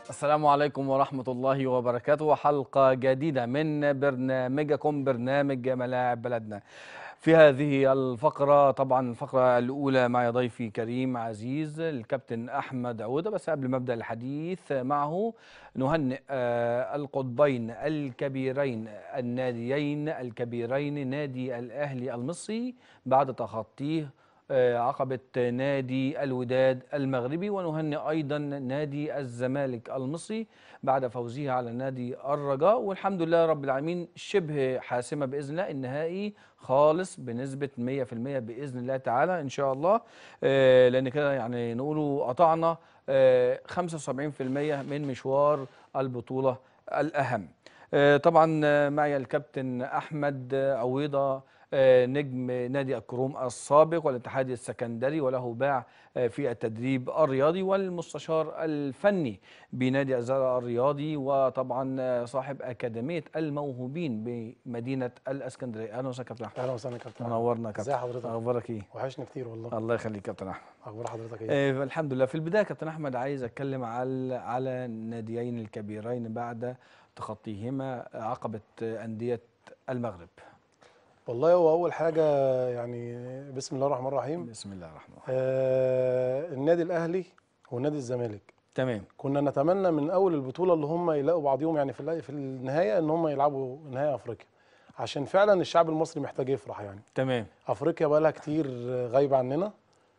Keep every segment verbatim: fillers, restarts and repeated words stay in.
السلام عليكم ورحمة الله وبركاته. حلقة جديدة من برنامجكم برنامج ملاعب بلدنا. في هذه الفقرة طبعا الفقرة الأولى معي ضيفي كريم عزيز الكابتن أحمد عودة. بس قبل ما أبدأ الحديث معه نهنئ آه، القطبين الكبيرين الناديين الكبيرين نادي الأهلي المصري بعد تخطيه آه، عقبة نادي الوداد المغربي، ونهنئ أيضا نادي الزمالك المصري بعد فوزه على نادي الرجاء، والحمد لله رب العالمين شبه حاسمة بإذن الله، النهائي خالص بنسبة مية في المية بإذن الله تعالى إن شاء الله. آه، لأن كده يعني نقولوا قطعنا آه، خمسة وسبعين في المية من مشوار البطولة الأهم. آه، طبعا آه، معي الكابتن أحمد آه، عويضة، آه، نجم نادي الكروم السابق والاتحاد السكندري وله باع آه، في التدريب الرياضي، والمستشار الفني بنادي الزرع الرياضي، وطبعا آه، صاحب أكاديمية الموهوبين بمدينة الاسكندرية. أهلا وسهلا كابتن أحمد. اهلا وسهلا يا كابتن احمد. منورنا يا كابتن. ازي حضرتك؟ أخبارك إيه؟ وحشني كتير والله. الله يخليك كابتن أحمد. اخبار حضرتك ايه؟ آه، الحمد لله. في البداية كابتن أحمد عايز أتكلم على على الناديين الكبيرين بعد تخطيهما عقبة آه، أندية المغرب. والله هو اول حاجه يعني بسم الله الرحمن الرحيم. بسم الله الرحمن الرحيم. آه النادي الاهلي ونادي الزمالك تمام. كنا نتمنى من اول البطوله اللي هم يلاقوا بعضيهم يعني في النهاية- في النهايه ان هم يلعبوا نهائي افريقيا، عشان فعلا الشعب المصري محتاج يفرح. يعني تمام. افريقيا بقى لها كتير غايبه عننا،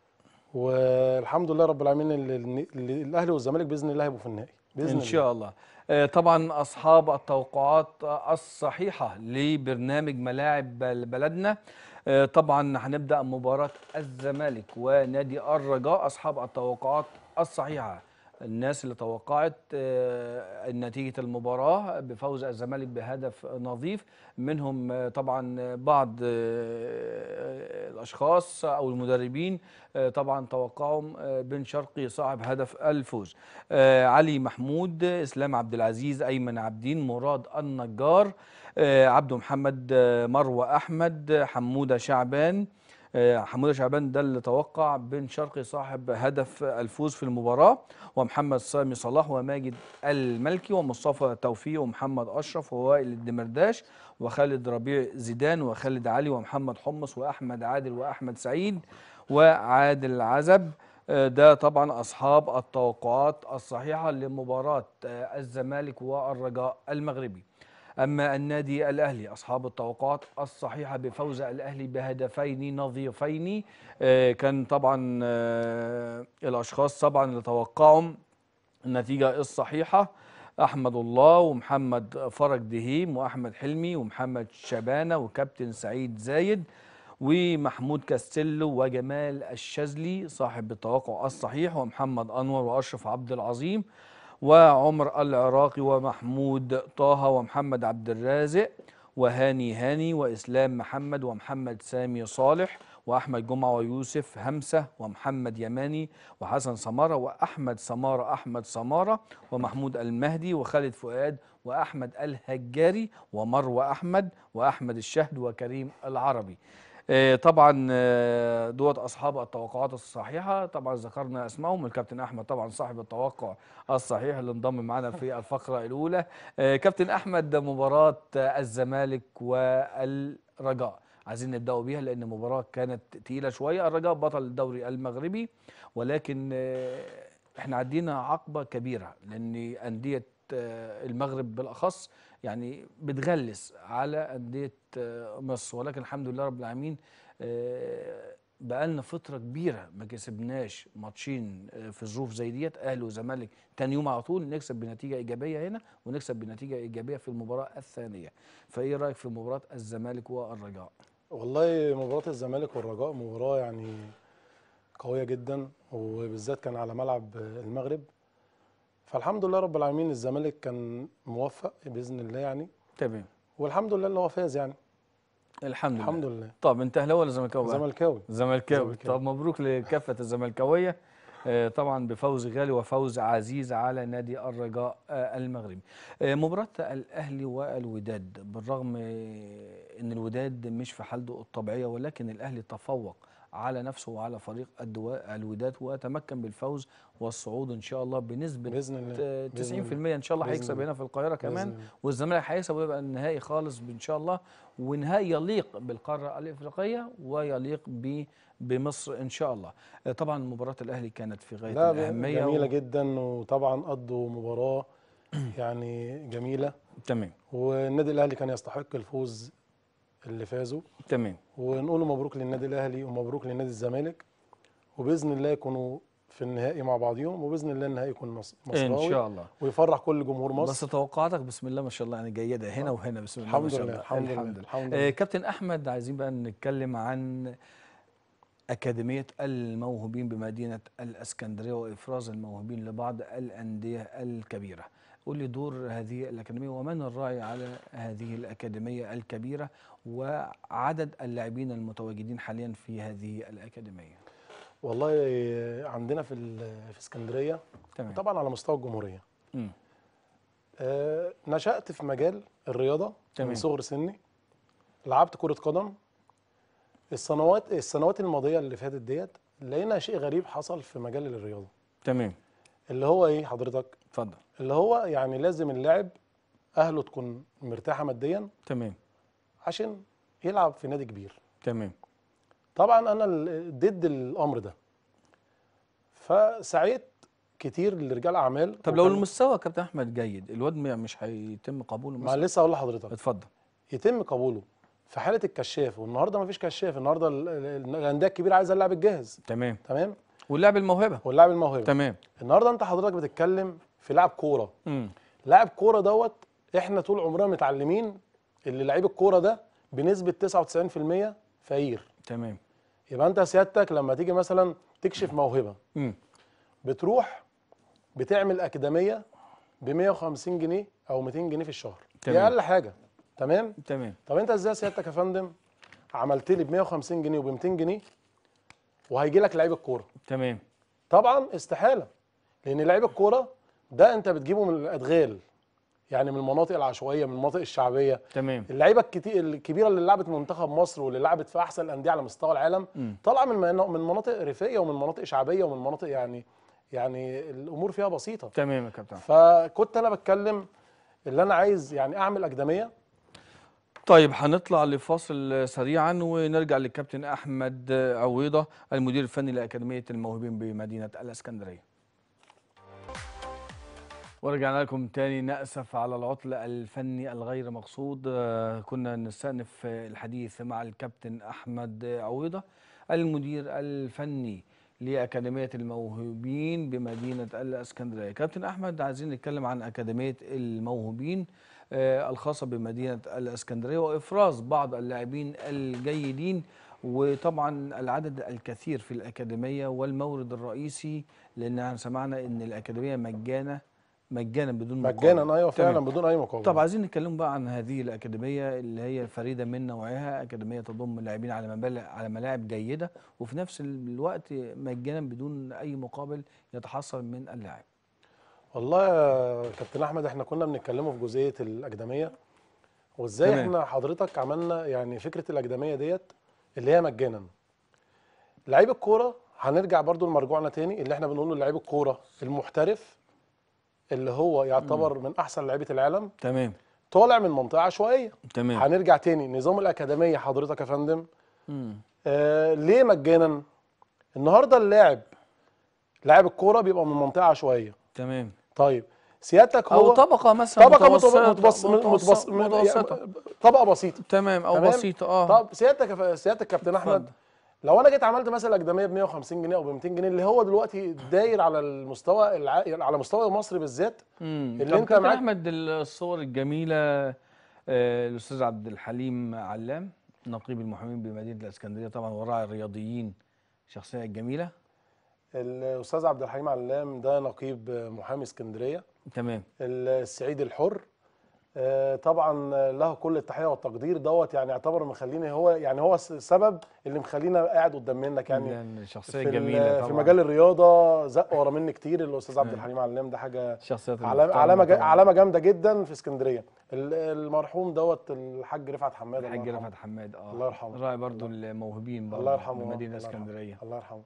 والحمد لله رب العالمين اللي اللي الاهلي والزمالك باذن الله هيبقوا في النهائي باذن إن الله. شاء الله. آه، طبعا أصحاب التوقعات الصحيحة لبرنامج ملاعب بل- بلدنا، آه، طبعا هنبدأ مباراة الزمالك ونادي الرجاء. أصحاب التوقعات الصحيحة الناس اللي توقعت آه، نتيجة المباراة بفوز الزمالك بهدف نظيف، منهم آه، طبعا بعض آه، الأشخاص أو المدربين آه، طبعا توقعهم آه، بن شرقي صاحب هدف الفوز، آه، علي محمود، اسلام عبد العزيز، ايمن عبدين، مراد النجار، آه، عبده محمد، آه، مروه احمد، حموده شعبان. آه، حموده شعبان ده اللي توقع بن شرقي صاحب هدف الفوز في المباراه، ومحمد سامي صلاح وماجد الملكي ومصطفى توفيق ومحمد اشرف ووائل الدمرداش وخالد ربيع زيدان وخالد علي ومحمد حمص واحمد عادل واحمد سعيد وعادل عزب. آه، ده طبعا أصحاب التوقعات الصحيحة لمباراة آه، الزمالك والرجاء المغربي. أما النادي الأهلي أصحاب التوقعات الصحيحة بفوز الأهلي بهدفين نظيفين. آه، كان طبعا آه، الأشخاص طبعا اللي توقعهم النتيجة الصحيحة أحمد الله ومحمد فرج دهيم وأحمد حلمي ومحمد شبانة وكابتن سعيد زايد ومحمود كاستيلو وجمال الشاذلي صاحب التوقع الصحيح، ومحمد أنور وأشرف عبد العظيم وعمر العراقي ومحمود طه ومحمد عبد الرازق وهاني هاني وإسلام محمد ومحمد سامي صالح وأحمد جمعة ويوسف همسة ومحمد يماني وحسن سمارة وأحمد سمارة أحمد سمارة ومحمود المهدي وخالد فؤاد وأحمد الهجاري ومروة أحمد وأحمد الشهد وكريم العربي. آه، طبعا آه، دوت اصحاب التوقعات الصحيحه. طبعا ذكرنا اسمائهم، الكابتن احمد طبعا صاحب التوقع الصحيح اللي انضم معنا في الفقره الاولى. آه، كابتن احمد، مباراه آه، الزمالك والرجاء عايزين نبداوا بيها لان المباراه كانت تقيله شويه. الرجاء بطل الدوري المغربي، ولكن آه، احنا عدينا عقبه كبيره لان انديه آه، المغرب بالاخص يعني بتغلس على انديه آه، مصر، ولكن الحمد لله رب العالمين آه، بقالنا فتره كبيره ما كسبناش ماتشين آه، في ظروف زي ديت، اهلي وزمالك تاني يوم على طول نكسب بنتيجه ايجابيه هنا ونكسب بنتيجه ايجابيه في المباراه الثانيه. فايه رايك في مباراه الزمالك والرجاء؟ والله مباراة الزمالك والرجاء مباراة يعني قوية جدا، وبالذات كان على ملعب المغرب. فالحمد لله رب العالمين الزمالك كان موفق بإذن الله يعني، تمام. والحمد لله اللي هو فاز يعني. الحمد لله. الحمد لله. طب انت اهلاوي ولا زملكاوي بقى؟ زملكاوي. زملكاوي. زملكاوي. طب مبروك لكافه الزملكاويه آه، طبعا بفوز غالي وفوز عزيز على نادي الرجاء آه، المغربي. آه، مباراة الأهلي والوداد، بالرغم آه، أن الوداد مش في حالته الطبيعية ولكن الأهلي تفوق على نفسه وعلى فريق الدواء الوداد، وتمكن بالفوز والصعود ان شاء الله بنسبه باذن الله. آه، باذن تسعين في الله. المية ان شاء الله. باذن هيكسب الله. هنا في القاهره باذن كمان، الله. والزمالك هيكسب ويبقى النهائي خالص ان شاء الله، ونهائي يليق بالقاره الافريقيه ويليق ب بمصر ان شاء الله. آه، طبعا مباراه الاهلي كانت في غايه لا، الاهميه جميله و... جدا، وطبعا قضوا مباراه يعني جميله، تمام والنادي الاهلي كان يستحق الفوز اللي فازوا. تمام. ونقول مبروك للنادي الاهلي ومبروك لنادي الزمالك، وباذن الله يكونوا في النهائي مع بعضهم، وباذن الله النهائي يكون مص- ان مصراوي شاء الله. ويفرح كل جمهور بس مصر. توقعاتك بسم الله ما شاء الله يعني جيده هنا وهنا، بسم الله ما الحمد شاء لله. الله. الحمد لله. الحمد لله. الحمد آه لله. كابتن احمد، عايزين بقى نتكلم عن أكاديمية الموهوبين بمدينة الإسكندرية وإفراز الموهوبين لبعض الأندية الكبيرة. قول لي دور هذه الأكاديمية ومن الراعي على هذه الأكاديمية الكبيرة وعدد اللاعبين المتواجدين حاليا في هذه الأكاديمية. والله عندنا في ال- في اسكندريه تمام. طبعا على مستوى الجمهوريه. مم. آه نشأت في مجال الرياضه تمام. من صغر سني، لعبت كره قدم. السنوات السنوات الماضيه اللي فاتت ديت لقينا شيء غريب حصل في مجال الرياضه، تمام. اللي هو ايه حضرتك؟ اتفضل. اللي هو يعني لازم اللاعب اهله تكون مرتاحه ماديا تمام. عشان يلعب في نادي كبير. تمام. طبعا انا ال- ضد الامر ده، فسعيت كتير لرجال اعمال. طب لو وكان- المستوى كابتن أحمد جيد، الواد مش هيتم قبوله ما مثلا؟ لسه اقول لحضرتك، اتفضل. يتم قبوله في حاله الكشاف، والنهارده ما فيش كشاف. النهارده ال- ال- الانديه الكبيره عايزه اللاعب الجاهز. تمام. تمام. واللاعب الموهبة. واللاعب الموهبه. تمام. النهارده انت حضرتك بتتكلم في لاعب كوره. امم لاعب كوره دوت احنا طول عمرنا متعلمين اللي لعيب الكوره ده بنسبه تسعة وتسعين في المية فقير. تمام. يبقى انت سيادتك لما تيجي مثلا تكشف موهبه، امم بتروح بتعمل اكاديميه ب مية وخمسين جنيه او ميتين جنيه في الشهر، دي تمام. اقل حاجه. تمام. تمام. طب انت ازاي سيادتك يا فندم عملت لي ب مية وخمسين جنيه وب ميتين جنيه وهيجي لك لعيب الكوره؟ تمام. طبعا استحاله، لان لعيب الكوره ده انت بتجيبه من الادغال، يعني من المناطق العشوائيه، من المناطق الشعبيه. تمام. اللعيبه الكتير الكبيره اللي لعبت منتخب مصر واللي لعبت في احسن الانديه على مستوى العالم مم. طالعه من من من مناطق ريفيه ومن مناطق شعبيه ومن مناطق يعني يعني الامور فيها بسيطه. تمام يا كابتن. فكنت انا بتكلم اللي انا عايز يعني اعمل اكاديميه. طيب هنطلع لفاصل سريعا ونرجع للكابتن احمد عويضه المدير الفني لاكاديميه الموهوبين بمدينه الاسكندريه. ورجعنا لكم تاني. نأسف على العطل الفني الغير مقصود. آه، كنا نستأنف الحديث مع الكابتن أحمد عويضة المدير الفني لأكاديمية الموهوبين بمدينة الإسكندرية. كابتن أحمد، عايزين نتكلم عن أكاديمية الموهوبين آه، الخاصة بمدينة الإسكندرية وإفراز بعض اللاعبين الجيدين، وطبعا العدد الكثير في الأكاديمية والمورد الرئيسي، لأن سمعنا أن الأكاديمية مجانا مجانا بدون مقابل. مجانا، ايوه فعلا تمام. بدون اي مقابل. طب عايزين نتكلم بقى عن هذه الأكاديمية اللي هي فريدة من نوعها، أكاديمية تضم لاعبين على مبالغ على ملاعب جيدة، وفي نفس الوقت مجانا بدون أي مقابل يتحصل من اللاعب. والله يا كابتن احمد احنا كنا بنتكلموا في جزئيه الاكاديميه، وازاي تمام. احنا حضرتك عملنا يعني فكره الاكاديميه ديت اللي هي مجانا. لعيب الكوره هنرجع برضو لمرجوعنا تاني اللي احنا بنقوله لعيب الكوره المحترف اللي هو يعتبر من احسن لعيبه العالم، تمام. طالع من منطقه عشوائيه. تمام. هنرجع تاني نظام الاكاديميه حضرتك يا فندم. مم. آه ليه مجانا؟ النهارده اللاعب لاعب الكوره بيبقى من منطقه عشوائيه. تمام. طيب سيادتك هو أو طبقة مثلا طبقه متوسطة متوسط متوسط متوسطة. طبقه بسيطه. تمام، أو تمام؟ بسيطة. أه طب سيادتك يا ف- سيادتك كابتن احمد، اتفضل. لو انا جيت عملت مثلا اكاديميه ب مية وخمسين جنيه او ب ميتين جنيه اللي هو دلوقتي داير على المستوى الع... على مستوى مصر بالذات، مم. اللي طب انت كابتن معاك- أحمد، الصور الجميلة آه، الأستاذ عبد الحليم علام نقيب المحامين بمدينة الإسكندرية طبعا وراعي الرياضيين، شخصية جميلة. الاستاذ عبد الحليم علام ده نقيب محامي اسكندريه. تمام. السعيد الحر آه، طبعا له كل التحيه والتقدير دوت، يعني يعتبر مخليني هو يعني هو السبب اللي مخلينا قاعد قدام منك يعني. لأن شخصيه في جميله ال- في طبعا. مجال الرياضه زق ورا مني كتير الاستاذ عبد أيوة. الحليم علام، ده حاجه الشخصيات علامه المحترمه علامه جا- طبعا. علامه جامده جدا في اسكندريه. ال- المرحوم دوت الحاج رفعت حماد الله الحاج يرحمه. رفعت حماد، اه الله يرحمه. راعي برضو الله, الموهوبين الله برضو يرحمه. آه، بمدينه الله يرحمه. اسكندريه. الله يرحمه.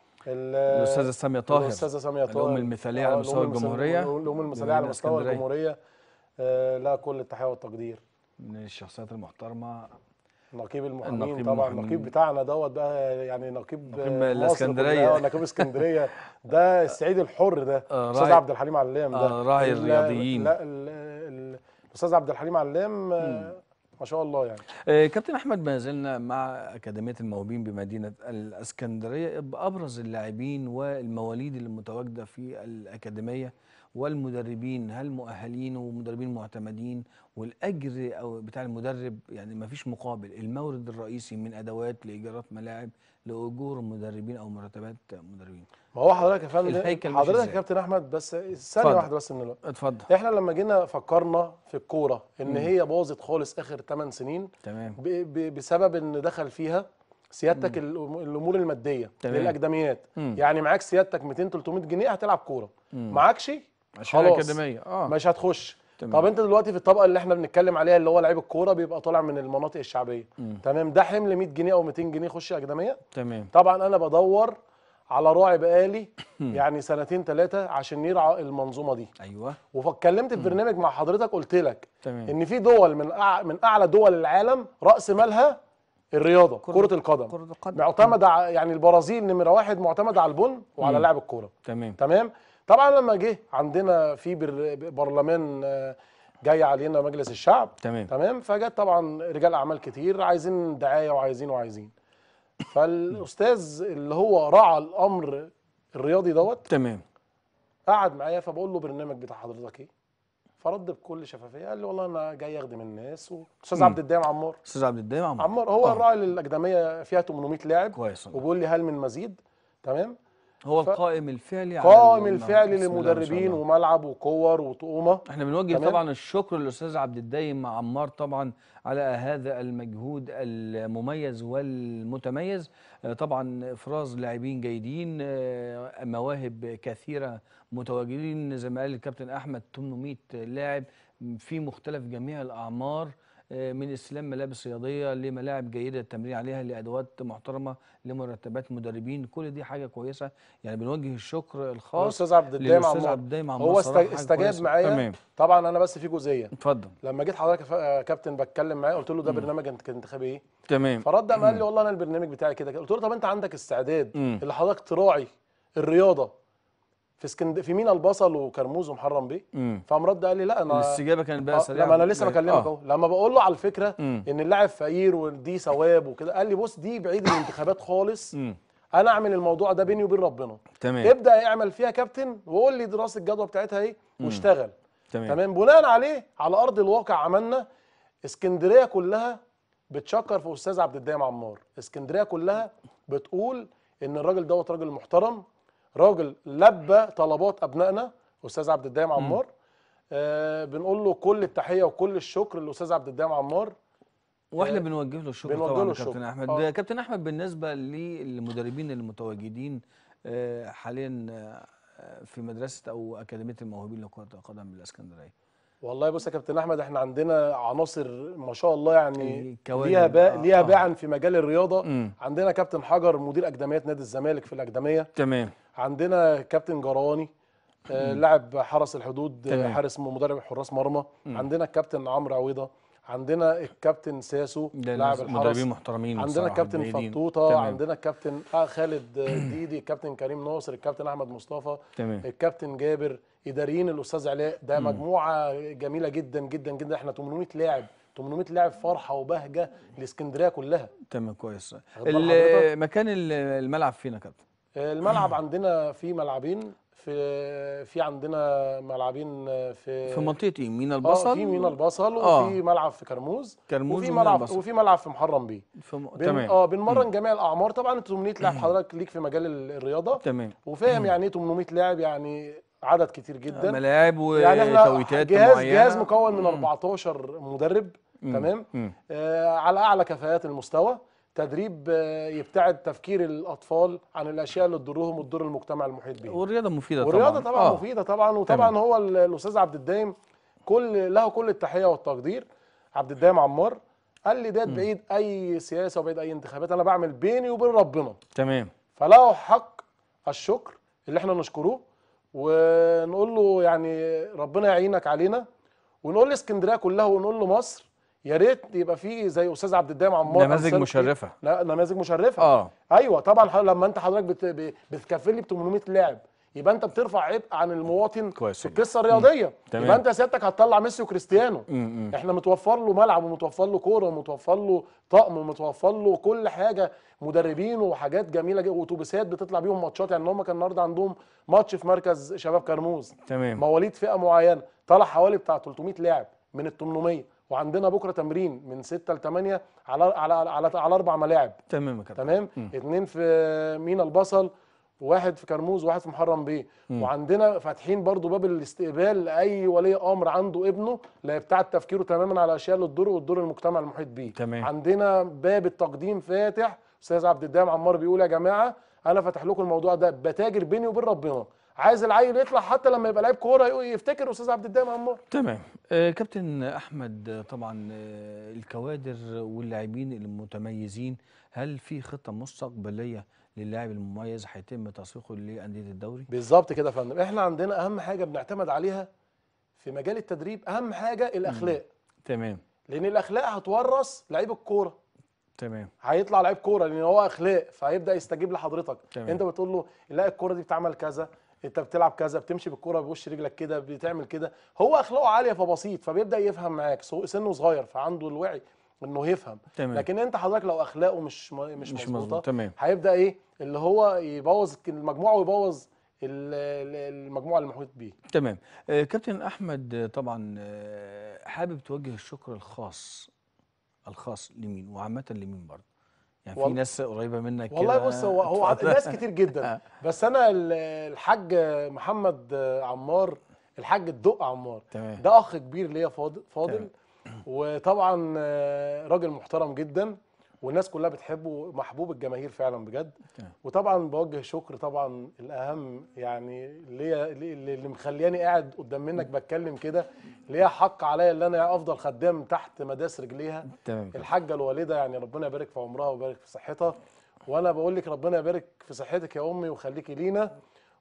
ال- الاستاذه ساميه طاهر، الاستاذه ساميه الام طاهر. المثاليه على اه مستوى الام المثاليه الجمهوريه الام المثاليه على بمدينه مستوى اسكندريه. الجمهوريه. آه، لها كل التحيه والتقدير. من الشخصيات المحترمه. نقيب المحامين النقيب طبعا، المحامين. النقيب بتاعنا دوت بقى يعني نقيب نقيب مصر الاسكندريه. كلها. نقيب اسكندريه ده السعيد الحر ده آه، استاذ راعي عبد الحليم علام ده. آه، راعي ال- الرياضيين. لا ال- ال- الاستاذ عبد الحليم علام آه، ما شاء الله يعني. آه، كابتن احمد، ما زلنا مع اكاديميه الموهوبين بمدينه الاسكندريه، بابرز اللاعبين والمواليد اللي متواجده في الاكاديميه والمدربين، هل مؤهلين ومدربين معتمدين؟ والاجر او بتاع المدرب يعني ما فيش مقابل، المورد الرئيسي من ادوات لايجارات ملاعب لاجور مدربين او مرتبات مدربين. ما هو حضرتك يا فندم، الهيكل ماشي حضرتك يا ازاي؟ كابتن احمد بس ثانيه اتفضل. واحده بس من الوقت. اتفضل. احنا لما جينا فكرنا في الكوره ان مم. هي باظت خالص اخر ثمان سنين تمام. ب- ب- بسبب ان دخل فيها سيادتك الأم- الامور الماديه تمام. للاكاديميات. مم. يعني معاك سيادتك مئتين تلتمية جنيه هتلعب كوره، مم. معاكش عشان خلاص الاكاديميه اه مش هتخش. تمام. طب انت دلوقتي في الطبقه اللي احنا بنتكلم عليها اللي هو لعيب الكوره بيبقى طالع من المناطق الشعبيه، مم. تمام، ده حمل مية جنيه او مئتين جنيه يخش اكاديميه. تمام. طبعا انا بدور على راعي بقالي يعني سنتين ثلاثه عشان يرعى المنظومه دي. ايوه. واتكلمت في برنامج مع حضرتك قلت لك تمام. ان في دول من أع... من اعلى دول العالم راس مالها الرياضه كره, كرة القدم، كرة القدم. معتمده ع- يعني البرازيل نمره واحد معتمده على البن وعلى مم. لاعب الكوره. تمام. تمام. طبعا لما جه عندنا في بر... برلمان آه، جاي علينا مجلس الشعب، تمام. تمام، فجت طبعا رجال اعمال كتير عايزين دعايه وعايزين وعايزين فالاستاذ اللي هو رعى الامر الرياضي دوت تمام. قعد معايا، فبقول له برنامج بتاع حضرتك ايه؟ فرد بكل شفافيه قال لي والله انا جاي اخدم الناس. واستاذ مم. عبد الدايم عمار استاذ عبد الدايم عمار. عمار هو آه. الراعي للاكاديميه فيها ثمانمائة لاعب، كويس. وبيقول لي هل من مزيد؟ تمام. هو ف- القائم الفعلي على قائم الم- الفعلي بسم الله ما شاء للمدربين الله. وملعب وكور وطقومه. احنا بنوجه تمام. طبعا الشكر للاستاذ عبد الدايم عمار طبعا على هذا المجهود المميز والمتميز. آه، طبعا افراز لاعبين جيدين، آه، مواهب كثيره متواجدين زي ما قال الكابتن احمد، ثمانمائة لاعب في مختلف جميع الاعمار، آه، من استلام ملابس رياضيه لملاعب جيده التمرين عليها لادوات محترمه لمرتبات مدربين. كل دي حاجه كويسه، يعني بنوجه الشكر الخاص الاستاذ عبد الدايم للاستاذ عمار عبد الدايم عمار. هو است- صراحة حاجة استجاب كويسة. معايا. تمام. طبعا انا بس في جزئيه اتفضل. لما جيت حضرتك يا ف- يا كابتن بتكلم معاه قلت له ده برنامج انت- انتخابي ايه؟ تمام. فرد قام قال لي والله انا البرنامج بتاعي كده كده. قلت له طب انت عندك استعداد مم. اللي حضرتك تراعي الرياضه في اسكند في مينا البصل وكرموز ومحرم بيه؟ امم فقام رد قال لي لا انا الاستجابه كانت بقى آه، سريعه. لما انا لسه بكلمك اهو. لما بقول له على الفكره مم. ان اللاعب فقير ودي ثواب وكده، قال لي بص دي بعيد الانتخابات خالص، امم انا اعمل الموضوع ده بيني وبين ربنا. تمام. ابدا اعمل فيها كابتن وقول لي دراسه الجدوى بتاعتها ايه واشتغل. تمام. تمام. بناء عليه على ارض الواقع عملنا. اسكندريه كلها بتشكر في استاذ عبد الدايم عمار، اسكندريه كلها بتقول ان الراجل دوت راجل محترم، راجل لبى طلبات ابنائنا استاذ عبد الدايم عمار. آه بنقول له كل التحيه وكل الشكر للاستاذ عبد الدايم عمار. واحنا بنوجه له الشكر بنوجه طبعا له يا كابتن الشكر. احمد. آه. كابتن احمد، بالنسبه للمدربين المتواجدين آه، حاليا آه، في مدرسه او اكاديميه الموهوبين لكره القدم بالاسكندريه، والله بص يا كابتن احمد احنا عندنا عناصر ما شاء الله يعني الكوادر. ليها با... آه، ليها آه. باعا في مجال الرياضه. مم. عندنا كابتن حجر مدير اكاديميات نادي الزمالك في الاكاديميه. تمام. عندنا كابتن جرواني آه لاعب حرس الحدود، آه، تمام. حارس مدرب حراس مرمى. عندنا الكابتن عمرو عويضه، عندنا الكابتن ساسو ده لاعب ناس- الحرس، مدربين محترمين عندنا بصراحة، الكابتن جيدين. فطوطه، تمام. عندنا الكابتن آه خالد آه، ديدي، الكابتن كريم ناصر، الكابتن احمد مصطفى، تمام. الكابتن جابر، اداريين الاستاذ علاء. ده مم. مجموعه جميله جدا جدا جدا. احنا ثمانمائة لاعب، ثمانمائة لاعب فرحه وبهجه لاسكندريه كلها. تمام كويس. واخد بال حضرتك؟ ال- مكان ال- الملعب فينا يا كابتن؟ الملعب عندنا في ملعبين، في في عندنا ملعبين في في منطقه ايه؟ مينا اه البصل؟ في مينا البصل، آه. وفي ملعب في كرموز، كرموز وفي ومينا ملعب البصل. وفي ملعب في محرم بيه. في م... بن تمام. اه بنمرن جميع الاعمار. طبعا انت ثمانمائة لاعب حضرتك ليك في مجال ال- الرياضه تمام. وفاهم يعني ايه ثمانمائة لاعب، يعني عدد كتير آه، جدا. ملاعب يعني احنا وتوقيتات جهاز معينه. جهاز مكون من مم. أربعتاشر مدرب. مم. تمام. مم. آه على اعلى كفاءات المستوى. تدريب آه يبتعد تفكير الاطفال عن الاشياء اللي تضرهم وتضر المجتمع المحيط بهم. والرياضه مفيده والرياضه طبعا. طبعا اه مفيده طبعا. تمام. وطبعا هو ال- الاستاذ عبد الدايم كل له كل التحيه والتقدير. عبد الدايم عمار قال لي ديت مم. بعيد اي سياسه وبعيد اي انتخابات، انا بعمل بيني وبين ربنا. تمام. فله حق الشكر اللي احنا نشكروه ونقول له يعني ربنا يعينك علينا، ونقول لاسكندريه كلها ونقول له مصر يا ريت يبقى فيه زي استاذ عبد الدايم عمار نماذج امثاله كتير. مشرفه. لا، نماذج مشرفه. اه ايوه طبعا. ح- لما انت حضرتك بت... ب- بتكفل لي ب ثمانمائة لاعب، يبقى انت بترفع عبء عن المواطن كويس في جدا. القصه الرياضيه. تمام. يبقى انت سيادتك هتطلع ميسي وكريستيانو. امم احنا متوفر له ملعب ومتوفر له كوره ومتوفر له طقم ومتوفر له كل حاجه، مدربين وحاجات جميله جدا، واتوبيسات بتطلع بيهم ماتشات. يعني هم كان النهارده عندهم ماتش في مركز شباب كرموز، تمام. مواليد فئه معينه، طلع حوالي بتاع ثلاثمائة لاعب من ال ثمانمائة. وعندنا بكره تمرين من ستة ل ثمانية على على على, على اربع ملاعب. تمام يا كابتن. تمام. مم. اتنين في مينا البصل، واحد في كرموز، وواحد في محرم بيه. مم. وعندنا فاتحين برضو باب الاستقبال لاي ولي امر عنده ابنه لا يبتعد تفكيره تماما على الاشياء اللي تضره وتضر المجتمع المحيط بيه. تمام. عندنا باب التقديم فاتح. استاذ عبد الدايم عمار بيقول يا جماعه انا فاتح لكم الموضوع ده، بتاجر بيني وبين ربنا. عايز العيل يطلع حتى لما يبقى لعيب كوره يفتكر استاذ عبد الدايم عمار. تمام. آه كابتن احمد، آه، طبعا آه الكوادر واللاعبين المتميزين، هل في خطه مستقبليه للاعب المميز هيتم تسويقه لانديه الدوري؟ بالظبط كده يا فندم. احنا عندنا اهم حاجه بنعتمد عليها في مجال التدريب، اهم حاجه الاخلاق. تمام. لان الاخلاق هتورث لعيب الكوره. تمام. هيطلع لعيب كوره لان هو اخلاق، فهيبدا يستجيب لحضرتك. تمام. انت بتقول له لا الكوره دي بتعمل كذا، انت بتلعب كذا، بتمشي بالكوره بوش رجلك كده، بتعمل كده. هو اخلاقه عاليه فبسيط، فبيبدا يفهم معاك. سو- سنه صغير فعنده الوعي انه يفهم. تمام. لكن انت حضرتك لو اخلاقه مش م- مش, مش مظبوطه، مظبوط. تمام. هيبدا ايه اللي هو يبوظ المجموعه ويبوظ ال- ال- المجموعه المحيط بيه. تمام. آه كابتن احمد، آه، طبعا آه حابب توجه الشكر الخاص الخاص لمين وعامه لمين برضه؟ يعني في وال- ناس قريبه منك كده. والله بص، هو هو ع- اتفضل. ناس كتير جدا. آه، بس انا ال- الحاج محمد عمار، الحاج الدق عمار، تمام. ده اخ كبير ليا، فاضل فاضل تمام. وطبعا آه، راجل محترم جدا، والناس كلها بتحبه، محبوب الجماهير فعلا بجد. تمام. وطبعا بوجه شكر طبعا الاهم يعني ليا، اللي اللي مخلياني قاعد قدام منك بتكلم كده، ليا حق عليا اللي انا افضل خدام تحت مداس رجليها. تمام كده. الحاجه الوالده، يعني ربنا يبارك في عمرها ويبارك في صحتها. وانا بقول لك ربنا يبارك في صحتك يا امي ويخليكي لينا،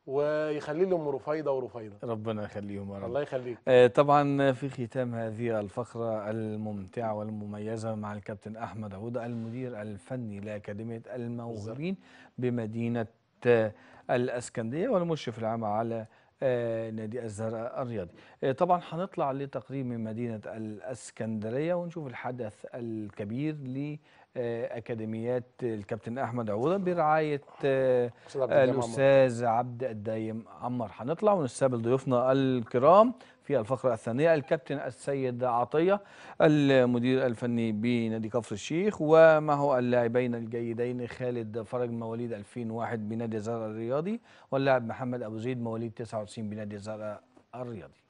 ويخلي لي ام رفيده ورفيده. ربنا يخليهم يا رب. الله يخليك. آه، طبعا في ختام هذه الفقرة الممتعة والمميزة مع الكابتن أحمد عودة، المدير الفني لأكاديمية الموهوبين بمدينة آه، الإسكندرية والمشرف العام على آه، نادي الزرقاء الرياضي. آه، طبعا هنطلع لتقرير من مدينة الإسكندرية ونشوف الحدث الكبير لأكاديميات الكابتن أحمد عودة برعاية آه، أستاذ عبد الدايم عمار. الأستاذ عبد الدايم عمار. هنطلع ونستقبل ضيوفنا الكرام في الفقرة الثانية، الكابتن السيد عطية المدير الفني بنادي كفر الشيخ، ومعه اللاعبين الجيدين خالد فرج مواليد ألفين وواحد بنادي الزرقاء الرياضي، واللاعب محمد أبو زيد مواليد تسعة وتسعين بنادي الزرقاء الرياضي.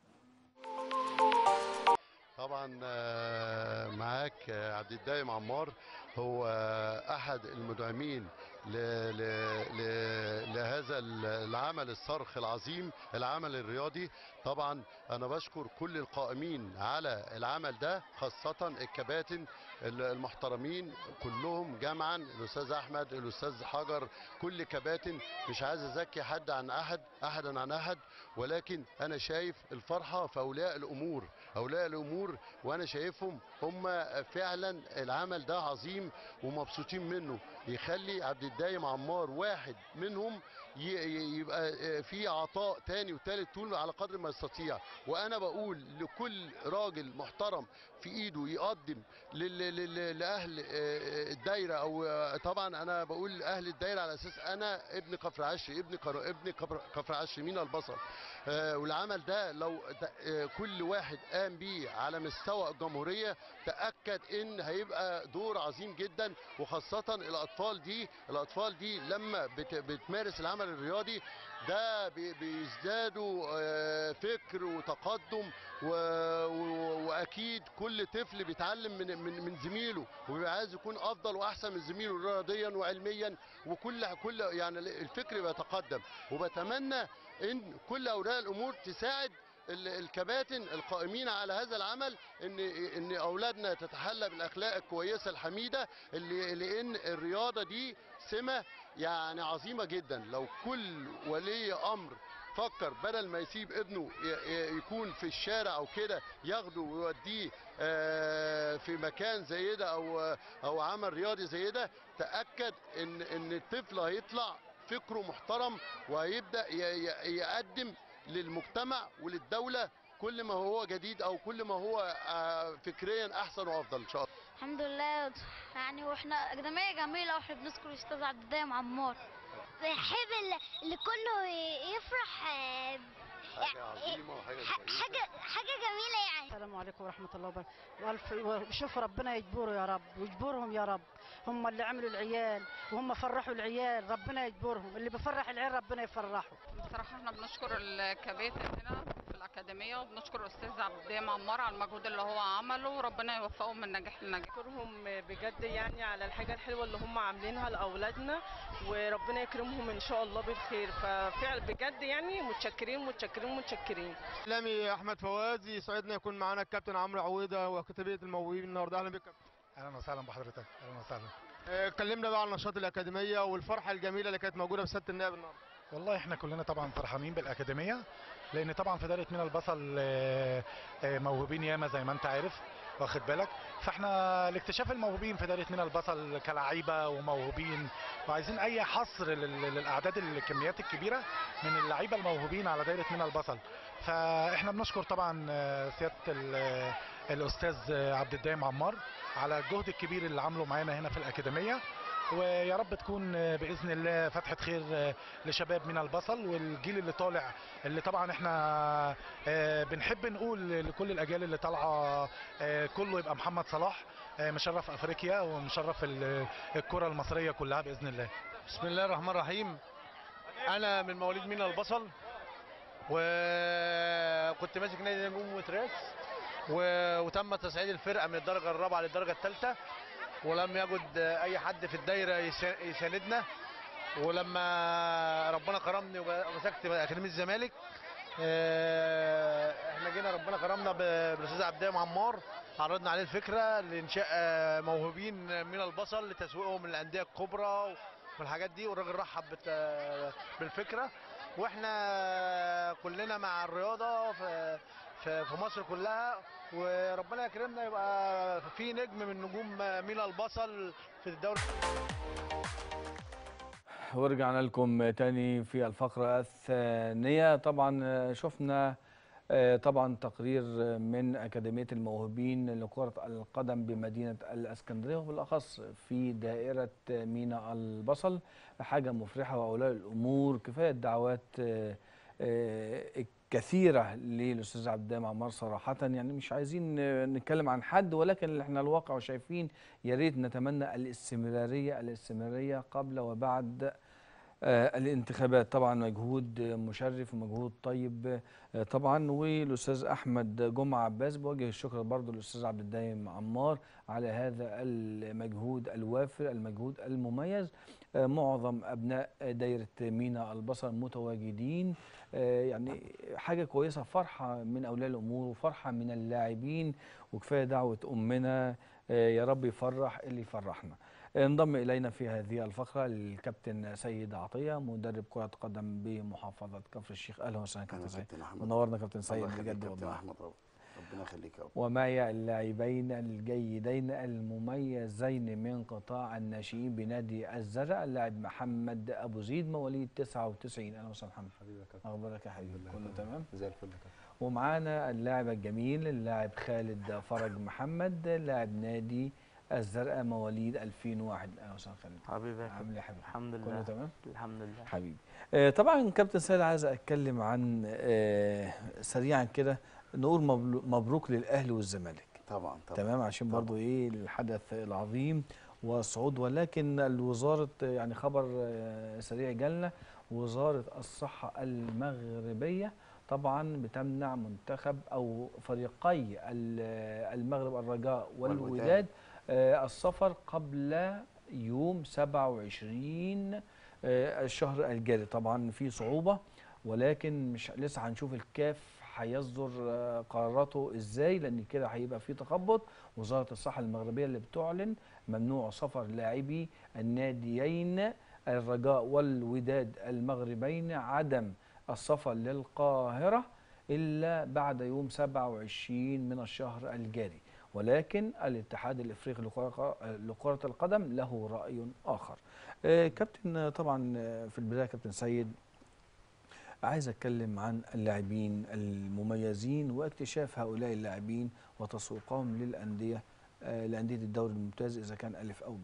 طبعا آه، معاك آه، عبد الدايم عمار، هو آه، احد المدعمين ل- ل- ل- لهذا العمل الصرخ العظيم، العمل الرياضي. طبعا انا بشكر كل القائمين على العمل ده، خاصة الكباتن المحترمين كلهم جمعا، الاستاذ احمد، الاستاذ حجر، كل كباتن. مش عايز ازكي حد عن احد احدا عن احد، ولكن انا شايف الفرحة في اولياء الامور، اولياء الامور وانا شايفهم هم فعلا العمل ده عظيم ومبسوطين منه. يخلي عبد الدايم عمار واحد منهم ي- ي- يبقى في عطاء تاني وتالت طول على قدر ما يستطيع. وانا بقول لكل راجل محترم في ايده يقدم لل- لل- لاهل الدايره، او طبعا انا بقول اهل الدايره على اساس انا ابن كفر عشري، ابن كر- ابن كفر كفر عشري مينا البصل. آه، والعمل ده لو ت- آه، كل واحد قام بيه على مستوى الجمهوريه، تاكد ان هيبقى دور عظيم جدا. وخاصه الاطفال دي الاطفال دي لما بت- بتمارس العمل الرياضي ده بي- بيزدادوا آه، فكر وتقدم و- و- واكيد كل طفل بيتعلم من من من زميله وبيبقى عايز يكون افضل واحسن من زميله رياضيا وعلميا، وكل كل يعني الفكر بيتقدم. وبتمنى ان كل اولياء الامور تساعد ال- الكباتن القائمين على هذا العمل ان ان اولادنا تتحلى بالاخلاق الكويسه الحميده، اللي لان الرياضه دي سمه يعني عظيمه جدا. لو كل ولي امر فكر بدل ما يسيب ابنه ي- ي- يكون في الشارع او كده، ياخده ويوديه آه، في مكان زي ده او او عمل رياضي زي ده، تاكد ان ان الطفل هيطلع فكره محترم وهيبدا ي- ي- يقدم للمجتمع وللدوله كل ما هو جديد او كل ما هو آه، فكريا احسن وافضل ان شاء الله. الحمد لله. يعني واحنا اكاديميه جميله واحنا بنذكر الاستاذ عبد الدايم عمار. بنحب اللي كله يفرح. آه، حاجه عظيمه وحاجه ح- كويسه. حاجه حاجه جميله يعني. السلام عليكم ورحمة الله وبركاته. والف وشوف ربنا يجبره يا رب ويجبرهم يا رب. هم اللي عملوا العيال وهم فرحوا العيال، ربنا يجبرهم. اللي بيفرح العيال ربنا يفرحه. بصراحة احنا بنشكر الكباتن هنا في الأكاديمية وبنشكر الأستاذ عبد الدايم عمار على المجهود اللي هو عمله، وربنا يوفقهم من نجاح لنجاح. بشكرهم بجد يعني على الحاجة الحلوة اللي هم عاملينها لأولادنا، وربنا يكرمهم إن شاء الله بالخير. ففعلا بجد يعني متشكرين متشكرين متشكرين. اعلامي احمد فواز، يسعدنا يكون معانا الكابتن عمرو عويده وكتيبيه الموهوبين النهارده. اهلا بك كابتن. اهلا وسهلا بحضرتك. اهلا وسهلا. آه، اتكلمنا بقى عن نشاط الاكاديميه والفرحه الجميله اللي كانت موجوده في سياده النائب النهارده. والله احنا كلنا طبعا فرحانين بالاكاديميه، لان طبعا في دايره مينا البصل آه، آه، موهوبين ياما زي ما انت عارف، واخد بالك. فاحنا لاكتشاف الموهوبين في دايره مينا البصل كلعيبه وموهوبين، وعايزين اي حصر لل- للاعداد الكميات الكبيره من اللعيبه الموهوبين على دايره مينا البصل. فاحنا بنشكر طبعا آه، سياده ال- الاستاذ عبد الدايم عمار على الجهد الكبير اللي عامله معانا هنا في الاكاديميه، ويا رب تكون باذن الله فتحه خير لشباب مينا البصل والجيل اللي طالع، اللي طبعا احنا آه، بنحب نقول لكل الاجيال اللي طالعه آه، كله يبقى محمد صلاح آه، مشرف افريقيا ومشرف ال- الكره المصريه كلها باذن الله. بسم الله الرحمن الرحيم. انا من مواليد مينا البصل، وكنت ماسك نادي نجوم وتراس، و- وتم تصعيد الفرقه من الدرجه الرابعه للدرجه الثالثه، ولم يجد اي حد في الدايره يسا- يساندنا. ولما ربنا كرمني ومسكت اكاديميه الزمالك، آه، احنا جينا ربنا كرمنا ب- بالاستاذ عبد الدايم عمار، عرضنا عليه الفكره لانشاء آه، موهوبين من البصل لتسويقهم للانديه الكبرى والحاجات دي، والراجل رحب بت- بالفكره. واحنا كلنا مع الرياضه في في في مصر كلها، وربنا يكرمنا يبقى في نجم من نجوم مينا البصل في الدوري. ورجعنا لكم تاني في الفقرة الثانية. طبعا شفنا آه، طبعا تقرير من أكاديمية الموهوبين لكرة القدم بمدينة الإسكندرية، وبالأخص في دائرة مينا البصل. حاجة مفرحة، وأولياء الأمور كفاية الدعوات آه، آه، الكثيرة للأستاذ عبد الدايم عمار صراحة. يعني مش عايزين آه، نتكلم عن حد، ولكن اللي احنا الواقع وشايفين. يا ريت نتمنى الاستمرارية الاستمرارية قبل وبعد آه، الانتخابات. طبعا مجهود مشرف ومجهود طيب آه، طبعا. والاستاذ احمد جمعه عباس بوجه الشكر برضه للاستاذ عبد الدايم عمار على هذا المجهود الوافر، المجهود المميز. آه، معظم ابناء دايره مينا البصل متواجدين، آه، يعني حاجه كويسه، فرحه من اولياء الامور وفرحه من اللاعبين، وكفايه دعوه امنا. آه، يا رب يفرح اللي يفرحنا. انضم إلينا في هذه الفقرة الكابتن سيد عطية، مدرب كرة قدم بمحافظة كفر الشيخ. أهلا وسهلا كابتن سيد. منورنا كابتن سيد بجد والله. احمد ربنا يخليك يا رب. ومعي اللاعبين الجيدين المميزين من قطاع الناشئين بنادي الزرع، اللاعب محمد أبو زيد مواليد تسعة وتسعين. أهلا وسهلا محمد. حبيبي يا كابتن. أخبارك يا حبيبي؟ كله تمام؟ زي الفل يا كابتن. ومعانا اللاعب الجميل اللاعب خالد فرج محمد، لاعب نادي الزرقاء مواليد ألفين وواحد. اهلا وسهلا خالد. حبيبي يا عامل ايه يا حبيبي؟ الحمد لله. كله تمام؟ الحمد لله حبيبي. آه طبعا كابتن سيد عايز اتكلم عن آه سريعا كده، نقول مبلو- مبروك للاهلي والزمالك. طبعا طبعا تمام، عشان طبعاً. برضو ايه الحدث العظيم والصعود، ولكن الوزاره يعني خبر آه سريع جالنا، وزاره الصحه المغربيه طبعا بتمنع منتخب او فريقي المغرب الرجاء والوداد السفر قبل يوم سبعة وعشرين الشهر الجاري. طبعا في صعوبه، ولكن مش لسه هنشوف الكاف هيصدر قراراته ازاي، لان كده هيبقى في تخبط. وزاره الصحه المغربيه اللي بتعلن ممنوع سفر لاعبي الناديين الرجاء والوداد المغربين، عدم السفر للقاهره الا بعد يوم سبعة وعشرين من الشهر الجاري. ولكن الاتحاد الافريقي لكره القدم له راي اخر. آه كابتن، طبعا في البدايه كابتن سيد عايز اتكلم عن اللاعبين المميزين واكتشاف هؤلاء اللاعبين وتسويقهم للانديه آه لانديه الدوري الممتاز اذا كان الف او ب.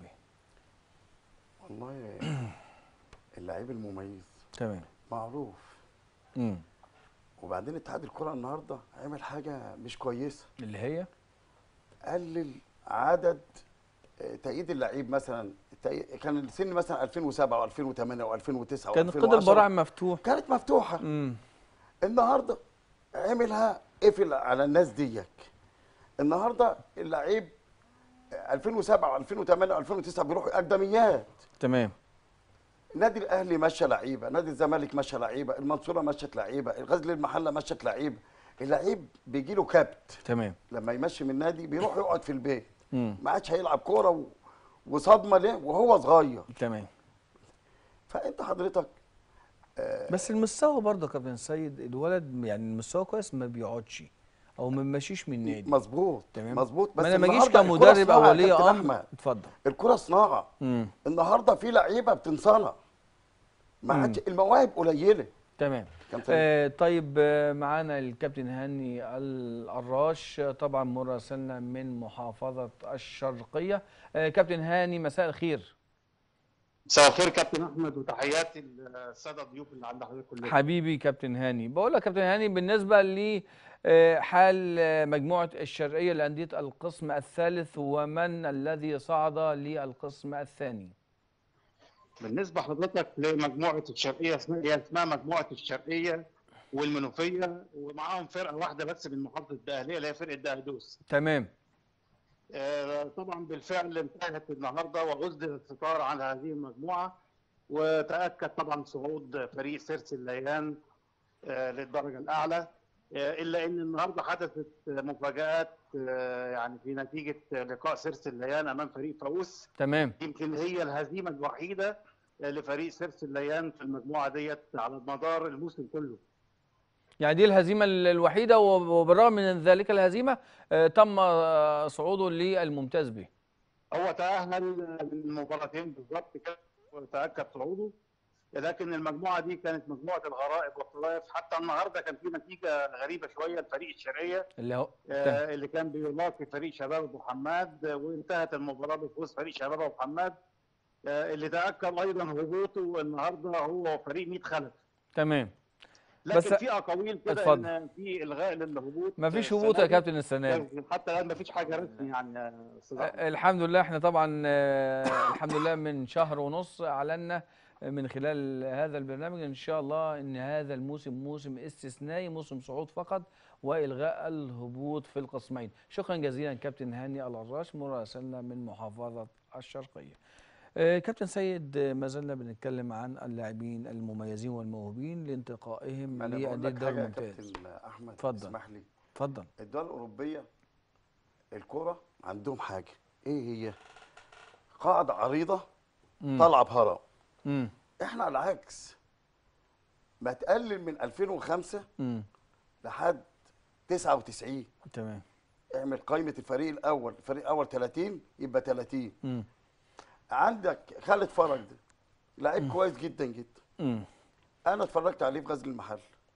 والله اللاعب المميز تمام معروف. امم وبعدين اتحاد الكره النهارده عمل حاجه مش كويسه، اللي هي قلل عدد تأييد اللعيب. مثلا كان السن مثلا ألفين وسبعة وألفين وثمانية وألفين وتسعة كان قيد البراعم مفتوح، كانت مفتوحه. امم النهارده عملها قفل على الناس ديك. النهارده اللعيب ألفين وسبعة وألفين وثمانية وألفين وتسعة بيروحوا اكاديميات. تمام. نادي الاهلي مشى لعيبه، نادي الزمالك مشى لعيبه، المنصوره مشت لعيبه، الغزل المحله مشت لعيبه. اللعيب بيجي له كبت. تمام. لما يمشي من النادي بيروح يقعد في البيت. امم ما عادش هيلعب كوره و... وصدمه ليه وهو صغير. تمام. فانت حضرتك آه بس المستوى برضه يا كابتن سيد، الولد يعني المستوى كويس ما بيقعدش او ما ماشيش من النادي. مظبوط تمام مظبط. بس ما انا ما اجيش كمدرب او ولي امر. اتفضل. الكوره صناعه. امم النهارده في لعيبه بتنصنع، ما عادش المواهب قليله. تمام. آه طيب آه معانا الكابتن هاني القراش، طبعا مراسلنا من محافظه الشرقيه. آه كابتن هاني مساء الخير. مساء الخير كابتن احمد، وتحياتي للساده الضيوف اللي عند حضرتك كلهم. حبيبي كابتن هاني، بقول لك كابتن هاني بالنسبه ل حال مجموعه الشرقيه لانديه القسم الثالث، ومن الذي صعد للقسم الثاني؟ بالنسبه لحضرتك لمجموعه الشرقيه هي اسمها مجموعه الشرقيه والمنوفيه، ومعاهم فرقه واحده بس من محافظه الدقهليه اللي هي فرقه دقهدوس. تمام. آه طبعا بالفعل انتهت النهارده وأسدل الستار على هذه المجموعه، وتاكد طبعا صعود فريق سيرس الليان آه للدرجه الاعلى. آه الا ان النهارده حدثت مفاجات آه يعني في نتيجه لقاء سيرس الليان امام فريق فاووس. تمام. يمكن هي الهزيمه الوحيده لفريق سيرس الليان في المجموعه ديت على مدار الموسم كله. يعني دي الهزيمه الوحيده، وبالرغم من ذلك الهزيمه آه تم آه صعوده للممتاز به. هو تاهل من مباراتين بالظبط كده وتاكد صعوده، لكن المجموعه دي كانت مجموعه الغرائب والطرائف. حتى النهارده كان في نتيجه غريبه شويه لفريق الشرقيه اللي هو آه اللي كان بيلاقي فريق شباب ابو حماد، وانتهت المباراه بفوز فريق شباب ابو حماد. آه اللي تاكد ايضا هبوطه النهارده هو فريق ميت خلف. تمام. لكن بس في اقاويل كده ان في الغاء للهبوط. ما فيش هبوط يا كابتن السنه دي حتى الان ما فيش حاجه رسمي يعني. الحمد لله. احنا طبعا الحمد لله من شهر ونص اعلنا من خلال هذا البرنامج ان شاء الله ان هذا الموسم موسم استثنائي، موسم صعود فقط والغاء الهبوط في القسمين. شكرا جزيلا كابتن هاني القراش مراسلنا من محافظه الشرقيه. كابتن سيد، ما زلنا بنتكلم عن اللاعبين المميزين والموهوبين لانتقائهم لانديه الدوري الممتاز. كابتن احمد اتفضل. اسمح لي. اتفضل. الدول الاوروبيه الكوره عندهم حاجه، ايه هي؟ قاعده عريضه طالعه بهرم. امم احنا على العكس، ما تقلل من ألفين وخمسة امم لحد تسعة وتسعين. تمام. اعمل قائمه الفريق الاول، الفريق الاول ثلاثين يبقى ثلاثين. امم عندك خالد فرج ده لعيب كويس جدا جدا. امم انا اتفرجت عليه في غزل المحل.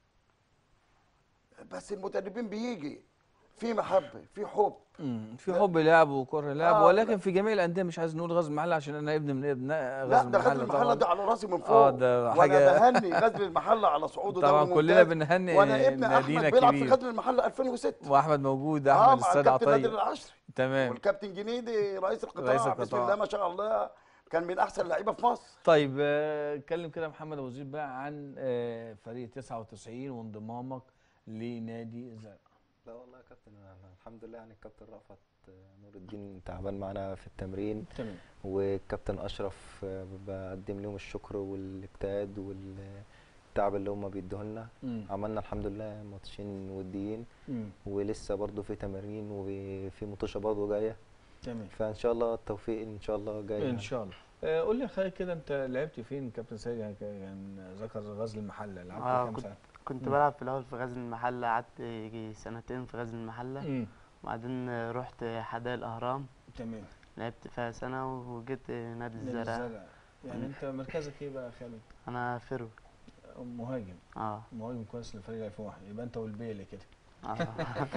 بس المدربين بيجي في محبه، في حب. امم في حب لعب وكره لعب. آه ولكن في جميع الانديه، مش عايز نقول غزل المحله عشان انا ابن من ابناء غزل المحله. لا ده غزل المحله ده على راسي من فوق. اه ده حاجه. وانا بهني غزل المحله على صعوده طبعا كلنا بنهني. وانا ابن احمد بيلعب في غزل المحله ألفين وستة واحمد موجود. احمد اه السيد عطيه الكابتن نادر العشري. تمام. والكابتن جنيدي رئيس القطاع. رئيس القطاع بسم الله ما شاء الله كان من احسن اللعيبه في مصر. طيب آه، اتكلم كده محمد ابو زيد بقى عن آه، فريق تسعة وتسعين وانضمامك لنادي الزرقاء. لا والله يا كابتن أنا الحمد لله يعني الكابتن رأفت نور الدين تعبان معانا في التمرين. تمام. والكابتن اشرف بقدم لهم الشكر والاجتهاد والتعب اللي هم بيدوه لنا. عملنا الحمد لله ماتشين وديين مم. ولسه برضه في تمارين وفي مطوشه برضه جايه. تمام. فان شاء الله التوفيق ان شاء الله جاي ان شاء الله. آه، قول لي يا خالد كده، انت لعبت فين كابتن سيد؟ يعني كان ذكر غزل المحله، لعبت آه كام كنت سنه؟ كنت مم. بلعب في الاول في غزل المحله، قعدت يجي سنتين في غزل المحله. مم. وبعدين رحت حدائق الاهرام. تمام. لعبت فيها سنه وجيت نادي نادي الزرقاء. الزرقاء. يعني انت مركزك ايه بقى يا خالد؟ انا فرو. مهاجم. اه مهاجم كويس لفريق ألفين وواحد، يبقى انت والبيلي كده. اه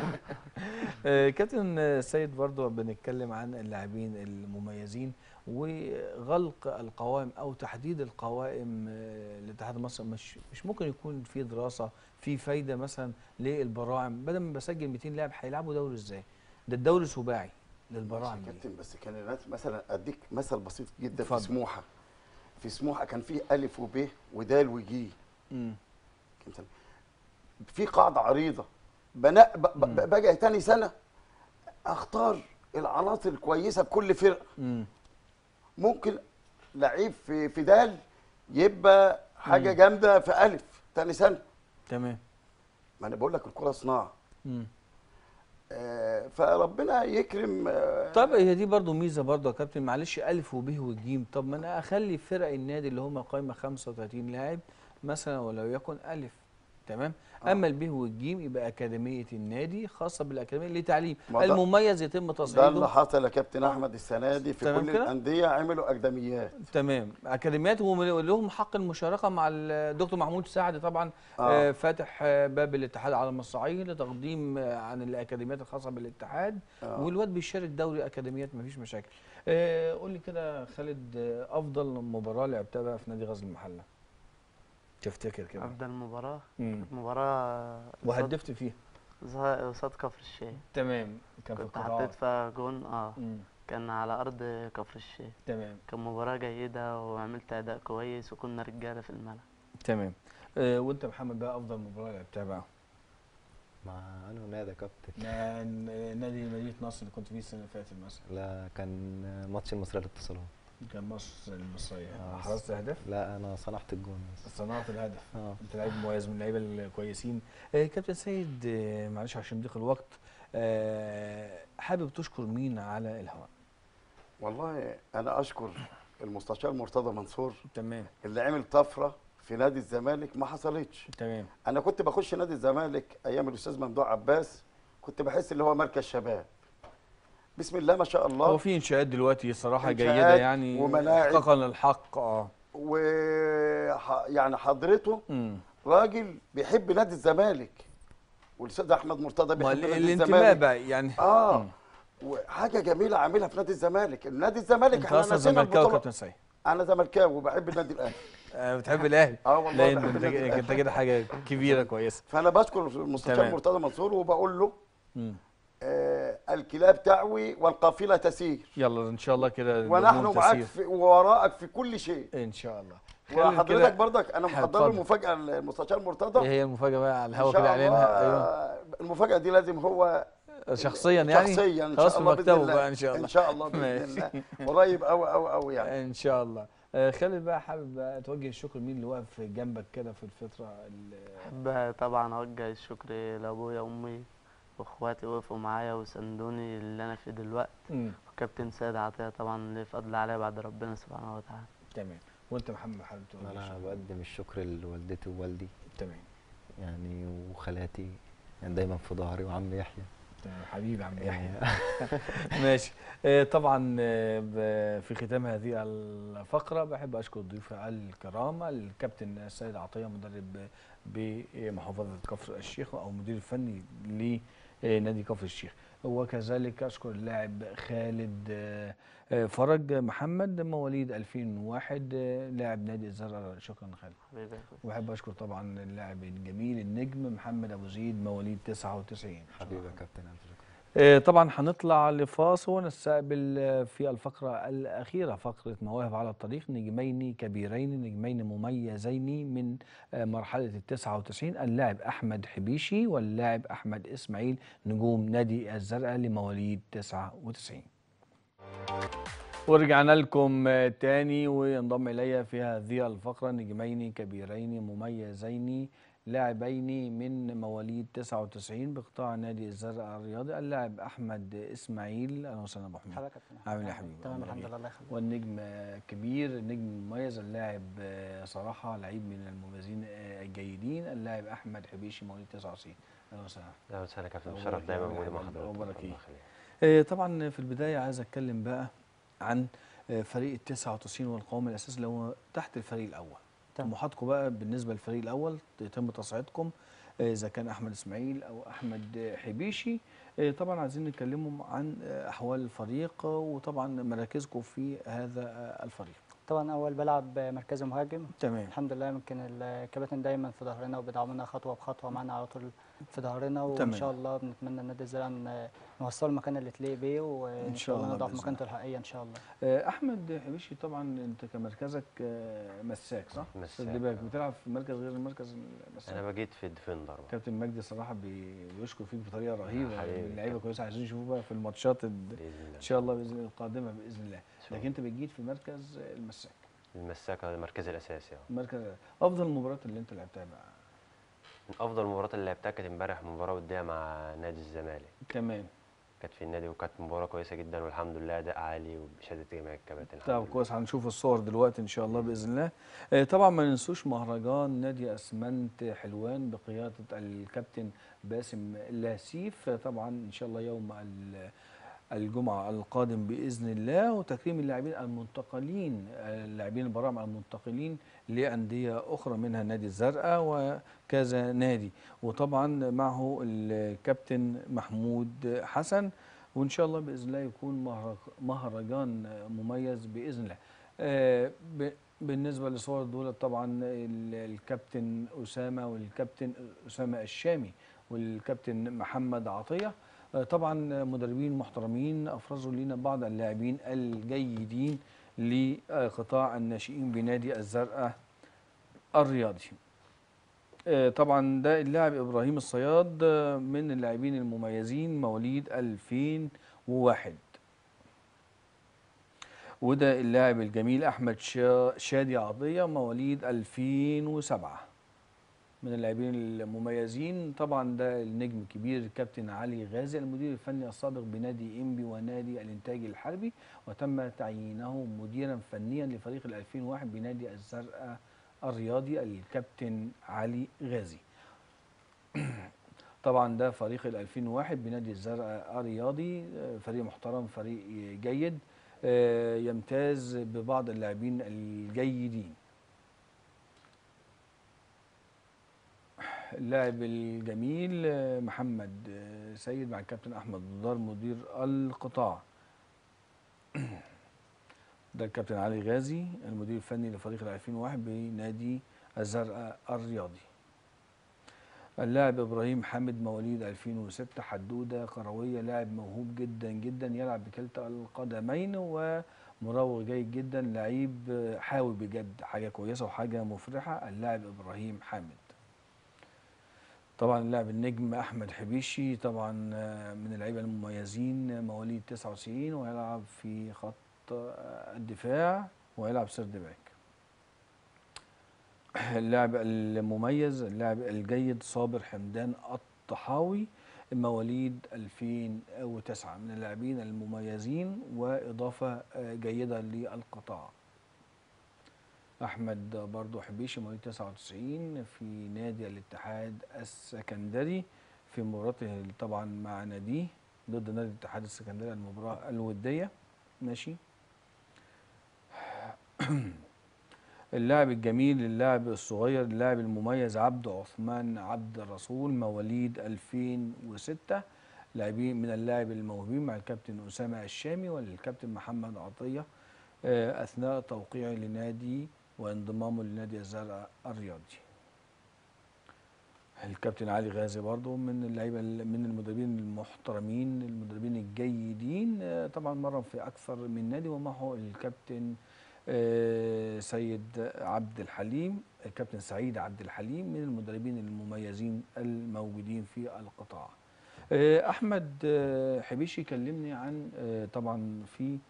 آه، كابتن سيد برضو بنتكلم عن اللاعبين المميزين وغلق القوائم او تحديد القوائم آه، لاتحاد مصر. مش مش ممكن يكون في دراسه في فايده مثلا للبراعم؟ بدل ما بسجل مئتين لاعب هيلعبوا دوري ازاي؟ ده الدوري سباعي للبراعم. كابتن بس كان الناس مثلا اديك مثل بسيط جدا. اتفضل. في سموحه في سموحه كان في الف وب ودال وجي. امم كان في قاعده عريضه. بنا باجي تاني سنه اختار العناصر الكويسه بكل فرقه. امم ممكن لعيب في في دال يبقى حاجه مم. جامده في الف تاني سنه. تمام. ما انا بقول لك الكره صناعه. امم آه فربنا يكرم. آه طب هي دي برضو ميزه برضو يا كابتن، معلش الف وب وجيم. طب ما انا اخلي فرق النادي اللي هم قايمه خمسة وثلاثين لاعب مثلا ولو يكن الف. تمام. آه. اما الب والجيم يبقى اكاديميه النادي خاصه بالاكاديميه لتعليم المميز يتم تصعيده. ده اللي حصل يا كابتن احمد السنه دي في كل كده؟ الانديه عملوا اكاديميات. تمام. اكاديميات ولهم حق المشاركه مع الدكتور محمود سعد طبعا. آه. آه فاتح باب الاتحاد على المصراعيه لتقديم عن الاكاديميات الخاصه بالاتحاد. آه. والواد بيشارك دوري اكاديميات مفيش مشاكل. آه قول لي كده خالد، افضل مباراه لعبتها بقى في نادي غزل المحله تفتكر كده؟ افضل مباراه مم. مباراه وهدفت فيها قصاد كفر الشيخ. تمام. كان في كنت حطيت فيها جون. اه مم. كان على ارض كفر الشيخ. تمام. كان مباراه جيده وعملت اداء كويس وكنا رجاله في الملعب. تمام. آه وانت محمد بقى افضل مباراه لعبتها بقى؟ مع انه نادي يا كابتن؟ مع نادي مدينه نصر اللي كنت فيه السنه اللي فاتت مثلا. لا كان ماتش المصريه للاتصالات. كان مصر المصريه. آه. حرزت هدف؟ لا انا صنعت الجون بس. صنعت الهدف. اه انت لعيب مميز من اللعيبه الكويسين. آه كابتن سيد، آه معلش عشان ضيق الوقت، آه حابب تشكر مين على الهواء؟ والله انا اشكر المستشار مرتضى منصور. تمام. اللي عمل طفره في نادي الزمالك ما حصلتش. تمام. انا كنت بخش نادي الزمالك ايام الاستاذ ممدوح عباس، كنت بحس اللي هو مركز شباب. بسم الله ما شاء الله. هو في انشاءات دلوقتي صراحه جيده يعني وملاعب احقاقا للحق. اه و يعني حضرته مم. راجل بيحب نادي الزمالك، والاستاذ احمد مرتضى بيحب نادي الزمالك. الانتماء بقى يعني. اه مم. وحاجه جميله عاملها في نادي الزمالك. نادي الزمالك انت احنا اصلا نسينا زملكاوي البطوله. كابتن سيد؟ انا زملكاوي وبحب النادي الاهلي. آه بتحب الاهلي؟ اه والله لا بحب انت النادي الأهلي. انت كده حاجه كبيره كويسه. فانا بشكر المستشار مرتضى منصور وبقول له مم. آه الكلاب تعوي والقافله تسير. يلا ان شاء الله كده ونحن معاك في ووراءك في كل شيء ان شاء الله. وحضرتك برضك انا محضر له مفاجاه المستشار مرتضى. ايه هي المفاجاه بقى على الهوا كده اعلانها؟ ايوه المفاجاه دي لازم هو شخصيا يعني شخصيا ان خلاص شاء الله مكتبه باذن بقى ان شاء الله. ان شاء الله باذن الله قريب قوي قوي قوي يعني ان شاء الله. آه خالد بقى حابب بقى توجه الشكر مين اللي واقف جنبك كده في الفتره اللي احب طبعا اوجه الشكر لابويا وامي واخواتي وقفوا معايا وساندوني اللي انا فيه دلوقتي. وكابتن سيد عطيه طبعا اللي فضل عليا بعد ربنا سبحانه وتعالى. تمام. وانت محمد حابب تقول؟ انا بقدم الشكر لوالدتي ووالدي. تمام. يعني وخالاتي يعني دايما في ظهري وعم يحيى. تمام حبيبي عم يحيى. ماشي. آه طبعا آه في ختام هذه الفقره بحب اشكر ضيوفي الكرام الكابتن السيد عطيه مدرب بمحافظه كفر الشيخ او مدير الفني لنادي كفر الشيخ، وكذلك اشكر اللاعب خالد فرج محمد مواليد ألفين وواحد لاعب نادي الزرقاء. شكرا خالد. حبيبي. وبحب اشكر طبعا اللاعب الجميل النجم محمد ابو زيد مواليد تسعة وتسعين. حبيبي يا كابتن الف شكر. آه، طبعا هنطلع لفاصل ونستقبل آه، في الفقرة الأخيرة فقرة مواهب على الطريق، نجمين كبيرين نجمين مميزين من آه، مرحلة التسعة وتسعين، اللاعب أحمد حبيشي واللاعب أحمد إسماعيل، نجوم نادي الزرقاء لمواليد تسعة وتسعين. ورجعنا لكم آه، تاني، وينضم إلي في هذه الفقرة نجمين كبيرين مميزين لاعبين من مواليد تسعة وتسعين بقطاع نادي الزرقاء الرياضي، اللاعب احمد اسماعيل. اهلا وسهلا ابو حميد. حضرتك يا كابتن. عامل ايه يا حبيبي؟ تمام الحمد لله، الله يخليك. والنجم آه، كبير، النجم مميز، اللاعب آه، صراحه لعيب من المميزين آه، الجيدين، اللاعب احمد حبيشي مواليد تسعة وتسعين. اهلا وسهلا. اهلا وسهلا يا كابتن، شرف دايما موجود مع حضرتك. اخبارك ايه؟ طبعا في البدايه عايز اتكلم بقى عن آه، فريق ال تسعة وتسعين والقوام الاساسي اللي هو تحت الفريق الاول. طموحاتكم بقى بالنسبه للفريق الاول يتم تصعيدكم اذا كان احمد اسماعيل او احمد حبيشي. طبعا عايزين نتكلموا عن احوال الفريق وطبعا مراكزكم في هذا الفريق. طبعا اول بلعب مركزي مهاجم. تمام. الحمد لله، يمكن الكباتن دايما في ظهرنا وبيدعمونا خطوه بخطوه، معانا على طول في ظهرنا، وان شاء الله بنتمنى النادي الزرقاء نوصله المكان اللي تليق بيه، وان شاء الله نضع في مكانته الحقيقيه ان شاء الله. احمد حبيشي، طبعا انت كمركزك مساك صح؟ مساك. بتلعب في مركز غير المركز المساك؟ انا بجيت في الديفندر. كابتن مجدي صراحه بيشكر فيك بطريقه رهيبه، اللعيبه كويسه، عايزين نشوفه بقى في الماتشات ان شاء الله باذن الله القادمه باذن الله. لكن انت بتجيت في مركز المساك. المساك المركز الاساسي. اه المركز. افضل المباريات اللي انت لعبتها بقى؟ من افضل المباريات اللي لعبتها كانت امبارح مباراه وديه مع نادي الزمالك. تمام. كانت في النادي وكانت مباراه كويسه جدا، والحمد لله اداء عالي وبشهاده جميع الكباتن. طب كويس، هنشوف الصور دلوقتي ان شاء الله باذن الله. آه طبعا ما ننسوش مهرجان نادي اسمنت حلوان بقياده الكابتن باسم لاسيف، طبعا ان شاء الله يوم الجمعه القادم باذن الله، وتكريم اللاعبين المنتقلين، اللاعبين البراعم المنتقلين لانديه اخرى منها نادي الزرقاء وكذا نادي، وطبعا معه الكابتن محمود حسن، وان شاء الله باذن الله يكون مهرجان مميز باذن الله. آه بالنسبه لصور دول طبعا الكابتن اسامه والكابتن اسامه الشامي والكابتن محمد عطيه، طبعا مدربين محترمين افرزوا لنا بعض اللاعبين الجيدين لقطاع الناشئين بنادي الزرقاء الرياضي. طبعا ده اللاعب ابراهيم الصياد من اللاعبين المميزين مواليد ألفين وواحد، وده اللاعب الجميل احمد شادي عطيه مواليد ألفين وسبعة، من اللاعبين المميزين. طبعا ده النجم الكبير الكابتن علي غازي المدير الفني السابق بنادي انبي ونادي الانتاج الحربي، وتم تعيينه مديرا فنيا لفريق ال ألفين وواحد بنادي الزرقاء الرياضي الكابتن علي غازي. طبعا ده فريق ال ألفين وواحد بنادي الزرقاء الرياضي، فريق محترم، فريق جيد، يمتاز ببعض اللاعبين الجيدين. اللاعب الجميل محمد سيد مع الكابتن احمد بدار مدير القطاع. ده الكابتن علي غازي المدير الفني لفريق ال ألفين وواحد بنادي الزرقاء الرياضي. اللاعب ابراهيم حامد مواليد ألفين وستة، حدوده كرويه، لاعب موهوب جدا جدا، يلعب بكلتا القدمين ومراوغ جيد جدا، لعيب حاوي بجد، حاجه كويسه وحاجه مفرحه اللاعب ابراهيم حامد. طبعا اللاعب النجم احمد حبيشي، طبعا من اللعيبه المميزين مواليد تسعة وتسعين، ويلعب في خط الدفاع ويلعب سيرد باك. اللاعب المميز اللاعب الجيد صابر حمدان الطحاوي مواليد ألفين وتسعة، من اللاعبين المميزين واضافه جيده للقطاع. احمد برضو حبيشي مواليد تسعة وتسعين في نادي الاتحاد السكندري، في مباراته طبعا مع ناديه ضد نادي الاتحاد السكندري المباراه الوديه. ماشي. اللاعب الجميل اللاعب الصغير اللاعب المميز عبد عثمان عبد الرسول مواليد ألفين وستة، لاعبين من اللاعب الموهوبين مع الكابتن اسامه الشامي والكابتن محمد عطيه اثناء توقيعه لنادي وانضمامه لنادي الزرقاء الرياضي. الكابتن علي غازي برضو من اللعيبه من المدربين المحترمين، المدربين الجيدين، طبعا مرن في اكثر من نادي، ومعه الكابتن سيد عبد الحليم، الكابتن سعيد عبد الحليم من المدربين المميزين الموجودين في القطاع. احمد حبيشي كلمني عن طبعا في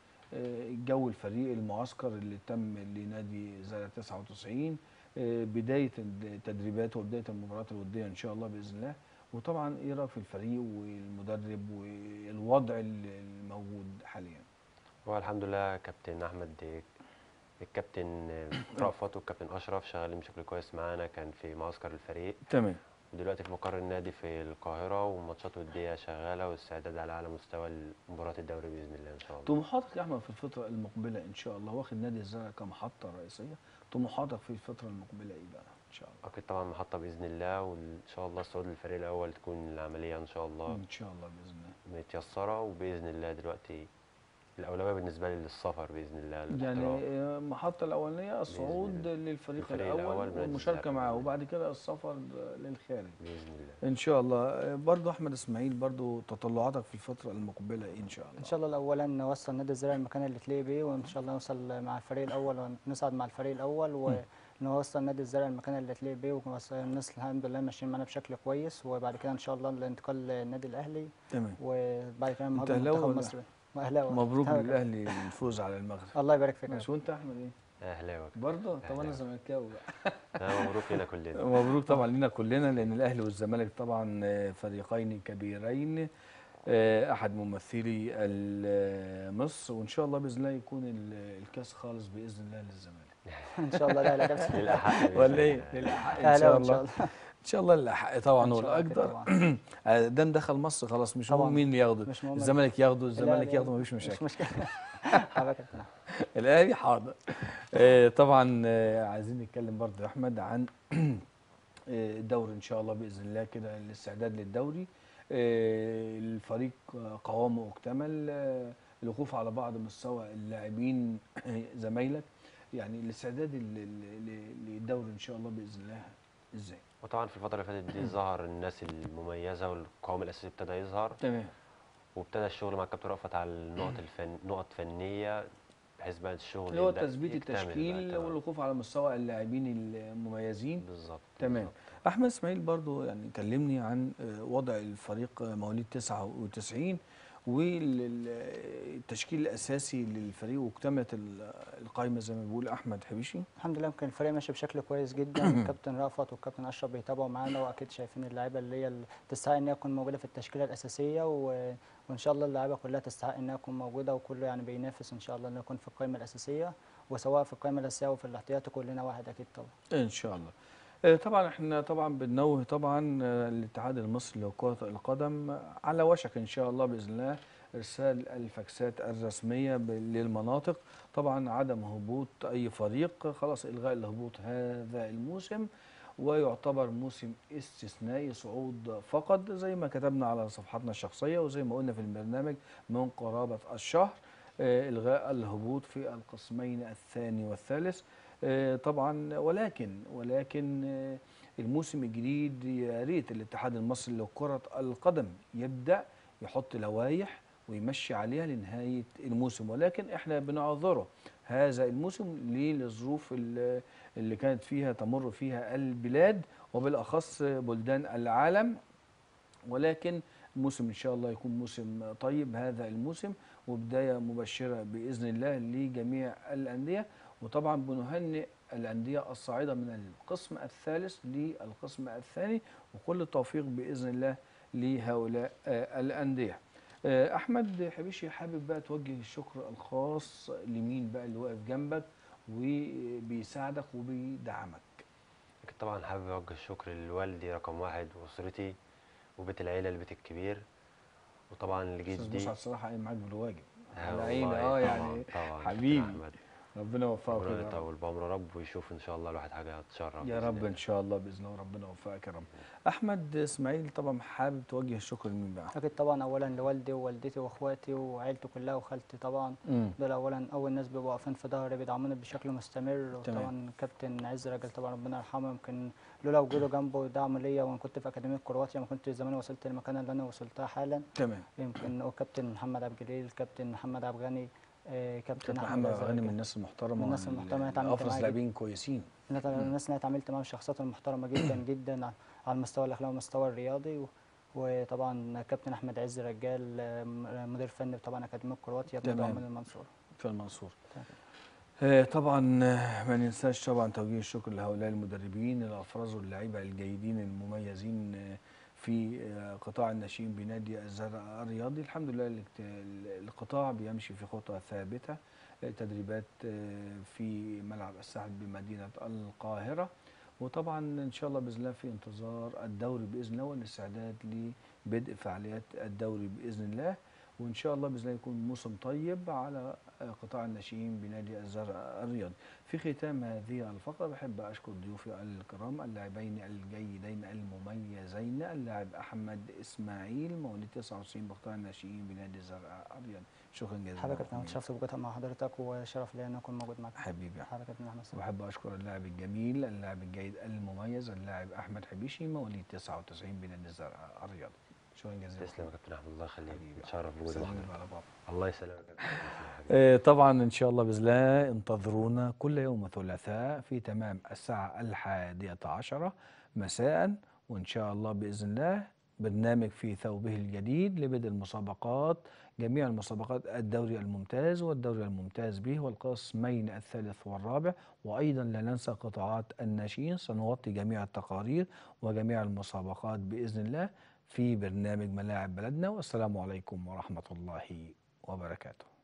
جو الفريق المعسكر اللي تم لنادي زارع تسعة وتسعين، بدايه التدريبات وبدايه المباريات الوديه ان شاء الله باذن الله، وطبعا ايه رايك في الفريق والمدرب والوضع الموجود حاليا؟ هو الحمد لله كابتن احمد، الكابتن رأفت والكابتن اشرف شغالين بشكل كويس معانا، كان في معسكر الفريق تمام، ودلوقتي في مقر النادي في القاهره، وماتشات وديه شغاله واستعداد على اعلى مستوى مباراه الدوري باذن الله ان شاء الله. طموحاتك يا احمد في الفتره المقبله ان شاء الله، واخد نادي الزرع كمحطه رئيسيه، طموحاتك في الفتره المقبله ايه بقى ان شاء الله؟ اكيد طبعا محطه باذن الله، وان شاء الله الصعود للفريق الاول تكون العمليه ان شاء الله ان شاء الله باذن الله متيسره، وباذن الله دلوقتي الاولويه بالنسبه لي للسفر باذن الله يعني المحطه الاولانيه الصعود للفريق الاول, الأول والمشاركه معاه، وبعد كده السفر للخارج باذن الله ان شاء الله. برضه احمد اسماعيل، برضه تطلعاتك في الفتره المقبله ايه ان شاء الله؟ ان شاء الله اولا نوصل نادي الزرع المكان اللي تليق بيه، وان شاء الله نوصل مع الفريق الاول ونصعد مع الفريق الاول، ونوصل نادي الزرع المكان اللي تليق بيه، والناس الحمد لله ماشيين معانا بشكل كويس، وبعد كده ان شاء الله الانتقال للنادي الاهلي. تمام. وبعد كده منتخب مصر. اهلاوي. مبروك للاهلي الفوز على المغرب. الله يبارك فيك. ماشي. وانت احمد ايه؟ اهلاوي برضه. طب انا زملكاوي بقى. مبروك لنا كلنا. مبروك طبعا لنا كلنا، لان الاهلي والزمالك طبعا فريقين كبيرين، احد ممثلي مصر، وان شاء الله باذن الله يكون الكاس خالص باذن الله للزمالك. ان شاء الله. لا لا كابتن للاحق ولا ايه؟ للاحق ان شاء الله. ان شاء الله الاحق طبعا هو الاقدر. دام دخل مصر خلاص، مش مهم مين ياخده، الزمالك ياخده، الزمالك ياخده، مفيش مشاكل. مش مشكله. حضرتك الاهلي حاضر. طبعا عايزين نتكلم برضه يا احمد عن الدوري ان شاء الله باذن الله كده، الاستعداد للدوري. الفريق قوامه اكتمل، الوقوف على بعض مستوى اللاعبين زمايلك، يعني الاستعداد للدوري ان شاء الله باذن الله ازاي؟ وطبعا في الفتره اللي فاتت دي ظهر الناس المميزه والقوام الاساسي ابتدى يظهر. تمام. وابتدى الشغل مع الكابتن رأفت على النقط الفن نقط فنيه، بحيث بقى الشغل اللي هو تثبيت التشكيل والوقوف على مستوى اللاعبين المميزين. بالظبط. تمام. بالزبط. احمد اسماعيل برضو يعني كلمني عن وضع الفريق مواليد تسعة وتسعين والتشكيل الاساسي للفريق، واكتملت القائمه زي ما بيقول احمد حبيشي. الحمد لله يمكن الفريق ماشي بشكل كويس جدا. الكابتن رأفت والكابتن اشرف بيتابعوا معانا، واكيد شايفين اللعيبه اللي هي تستحق انها تكون موجوده في التشكيله الاساسيه، و... وان شاء الله اللعيبه كلها تستحق انها تكون موجوده، وكله يعني بينافس ان شاء الله انه يكون في القائمه الاساسيه، وسواء في القائمه الاساسيه او في الاحتياطي كلنا واحد اكيد طبعا. ان شاء الله. طبعا احنا طبعا بننوه طبعا الاتحاد المصري لكرة القدم على وشك ان شاء الله باذن الله ارسال الفاكسات الرسميه للمناطق، طبعا عدم هبوط اي فريق، خلاص الغاء الهبوط هذا الموسم، ويعتبر موسم استثنائي صعود فقط زي ما كتبنا على صفحاتنا الشخصيه، وزي ما قلنا في البرنامج من قرابه الشهر، الغاء الهبوط في القسمين الثاني والثالث. طبعا ولكن ولكن الموسم الجديد يا ريت الاتحاد المصري لكرة القدم يبدأ يحط لوائح ويمشي عليها لنهاية الموسم، ولكن احنا بنعذره هذا الموسم للظروف اللي كانت فيها تمر فيها البلاد وبالأخص بلدان العالم، ولكن الموسم ان شاء الله يكون موسم طيب هذا الموسم، وبداية مبشرة بإذن الله لجميع الأندية. وطبعا بنهنئ الأندية الصاعدة من القسم الثالث للقسم الثاني، وكل التوفيق بإذن الله لهؤلاء الأندية. أحمد حبيشي، حابب بقى توجه الشكر الخاص لمين بقى اللي واقف جنبك وبيساعدك وبيدعمك؟ طبعا حابب أوجه الشكر لوالدي رقم واحد وأسرتي وبيت العيلة البيت الكبير، وطبعا لجدي. أستاذ مسعد صراحة قايم معاك بالواجب على عيني. اه يعني طبعًا طبعًا حبيبي ربنا يوفقك ربنا يا رب. يطول بعمره يا رب، ويشوف ان شاء الله الواحد حاجه تشرف يا بإذن رب الله. ان شاء الله باذن الله، وربنا يوفقك يا رب. احمد اسماعيل، طبعا حابب توجه الشكر لمين بقى؟ اكيد طبعا اولا لوالدي ووالدتي واخواتي وعيلتي كلها وخالتي طبعا. مم. دول اولا اول ناس بيبقوا واقفين في ظهري بيدعموني بشكل مستمر. تمام. وطبعا كابتن عز راجل طبعا ربنا يرحمه، يمكن لولا وجوده جنبه ودعمه ليا وانا كنت في اكاديميه كرواتيا ما كنت زمان وصلت للمكان اللي انا وصلتها حالا. تمام. يمكن هو كابتن محمد عبد الجليل، كابتن محمد عبد الغني، آه، كابتن كابتن احمد محمد عز غني راجل. من الناس المحترمه، من الناس المحترمه اللي اتعاملت افرز معاها لاعبين كويسين. الناس الناس اللي انا اتعاملت معاهم الشخصيات المحترمه جدا جدا على المستوى الاخلاقي والمستوى الرياضي. وطبعا كابتن احمد عز رجال، آه، مدير فني طبعا اكاديميه كرواتيا تمام. من المنصوره. في المنصورة. آه، طبعا آه، ما ننساش طبعا توجيه الشكر لهؤلاء المدربين اللي افرزوا اللعيبه الجيدين المميزين آه، في آه، قطاع الناشئين بنادي الزرع الرياضي. الحمد لله الاكت- القطاع بيمشي في خطى ثابته، آه، تدريبات آه، في ملعب الساحل بمدينه القاهره، وطبعا ان شاء الله باذن الله في انتظار الدوري باذن الله والاستعداد لبدء فعاليات الدوري باذن الله، وان شاء الله باذن الله يكون موسم طيب على قطاع الناشئين بنادي الزرع الرياضي. في ختام هذه الفقره بحب اشكر ضيوفي الكرام اللاعبين الجيدين المميزين، اللاعب احمد اسماعيل مواليد تسعة وتسعين بقطاع الناشئين بنادي الزرع الرياضي. شكرا جزيلا. حضرتك انا اتشرفت بوجودها مع حضرتك وشرف لي ان اكون موجود معاك حبيبي. حضرتك ابن احمد. وبحب اشكر اللاعب الجميل اللاعب الجيد المميز اللاعب احمد حبيشي مواليد تسعة وتسعين بنادي الزرع الرياضي. شكرا جزيلا. تسلم يا كابتن احمد، الله يخليك، اتشرف بوجود سلام حضرتك. على بابا. الله يسلمك يا كابتن. آه، طبعا ان شاء الله باذن الله انتظرونا كل يوم ثلاثاء في تمام الساعه الحادية عشرة مساء، وان شاء الله باذن الله برنامج في ثوبه الجديد لبدء المسابقات، جميع المسابقات الدوري الممتاز والدوري الممتاز به والقسمين الثالث والرابع، وايضا لا ننسى قطاعات الناشئين. سنغطي جميع التقارير وجميع المسابقات باذن الله في برنامج ملاعب بلدنا، والسلام عليكم ورحمه الله وبركاته.